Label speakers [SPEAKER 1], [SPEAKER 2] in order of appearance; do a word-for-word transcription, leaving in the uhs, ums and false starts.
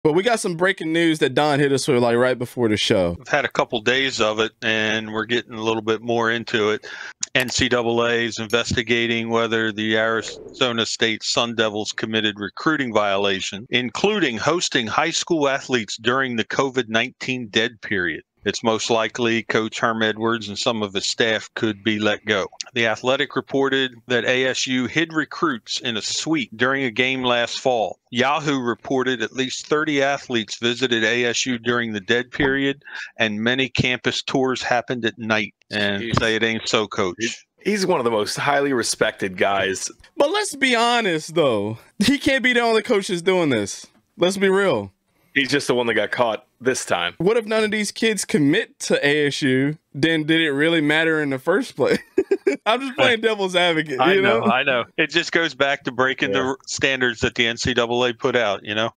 [SPEAKER 1] But we got some breaking news that Don hit us with like right before the show.
[SPEAKER 2] I've had a couple days of it, and we're getting a little bit more into it. N C double A is investigating whether the Arizona State Sun Devils committed recruiting violation, including hosting high school athletes during the COVID nineteen dead period. It's most likely Coach Herm Edwards and some of his staff could be let go. The Athletic reported that A S U hid recruits in a suite during a game last fall. Yahoo reported at least thirty athletes visited A S U during the dead period, and many campus tours happened at night. And
[SPEAKER 3] Jeez.
[SPEAKER 2] say it ain't so, Coach.
[SPEAKER 3] He's one of the most highly respected guys.
[SPEAKER 1] But let's be honest, though. He can't be the only coach that's doing this. Let's be real.
[SPEAKER 3] He's just the one that got caught this time.
[SPEAKER 1] What if none of these kids commit to A S U? Then did it really matter in the first place? I'm just playing devil's advocate.
[SPEAKER 2] I
[SPEAKER 1] you
[SPEAKER 2] know,
[SPEAKER 1] know,
[SPEAKER 2] I know. It just goes back to breaking
[SPEAKER 3] Yeah.
[SPEAKER 2] the standards that the N C double A put out, you know?